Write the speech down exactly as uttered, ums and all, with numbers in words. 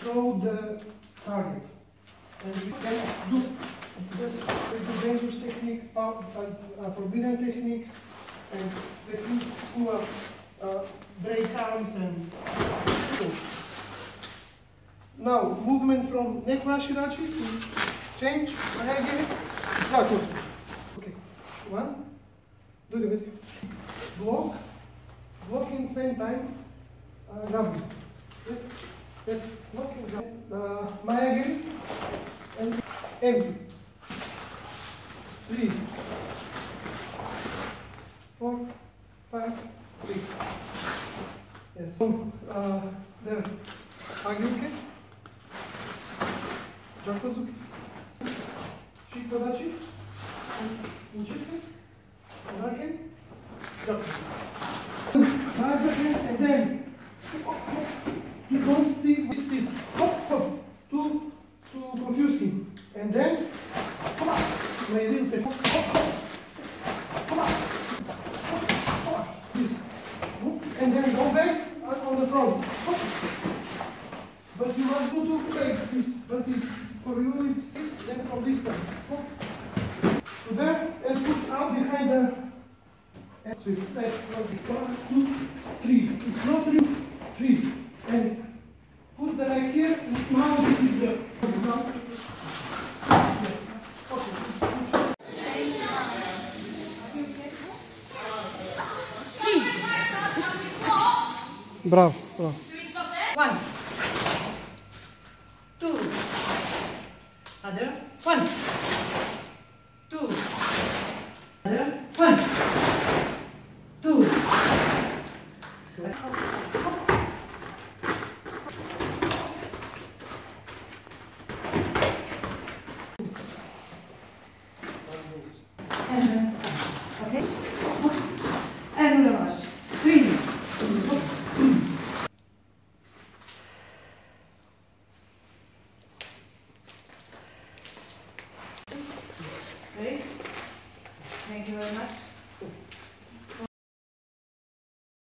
throw the target. And we can do this with dangerous techniques, uh, forbidden techniques, and techniques to uh, uh, break arms and so. Now, movement from neck shirachi to change. That was okay. One, do the best. Block, blocking same time, uh, grabbing. Yes, that's blocking, grabbing. Uh, Mayagiri and empty. Three, four, five, six. Yes. Uh, there. Agyuke. Jakozuki. Shikodachi. Inchitsu. Rake. And then you don't see this hop hop to to confuse him. And then come on, my real thing. Hop hop. Come on. Hop, hop. This. And then go back on the front. Hop. But you must go to break this. But if for you it's this, then from this side. Hop. To there and put out behind the. And so it's like one, two, three. It's not three, three. And put the leg here. Now this is the. Now. Bravo, bravo. One, two, other, one, two, other, one, two. And then, okay, and reverse, three. Ready? Thank you very much.